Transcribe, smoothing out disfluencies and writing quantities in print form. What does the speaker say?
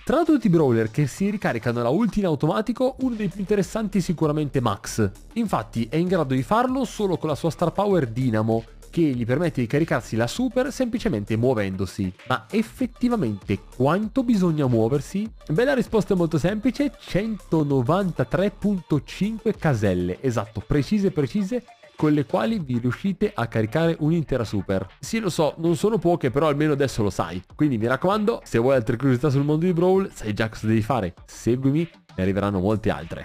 Tra tutti i brawler che si ricaricano la ult in automatico, uno dei più interessanti è sicuramente Max. Infatti è in grado di farlo solo con la sua star power Dynamo, che gli permette di caricarsi la super semplicemente muovendosi. Ma effettivamente quanto bisogna muoversi? Beh, la risposta è molto semplice: 193.5 caselle, esatto, precise, con le quali vi riuscite a caricare un'intera super. Sì, lo so, non sono poche, però almeno adesso lo sai. Quindi mi raccomando, se vuoi altre curiosità sul mondo di Brawl, sai già cosa devi fare. Seguimi, ne arriveranno molte altre.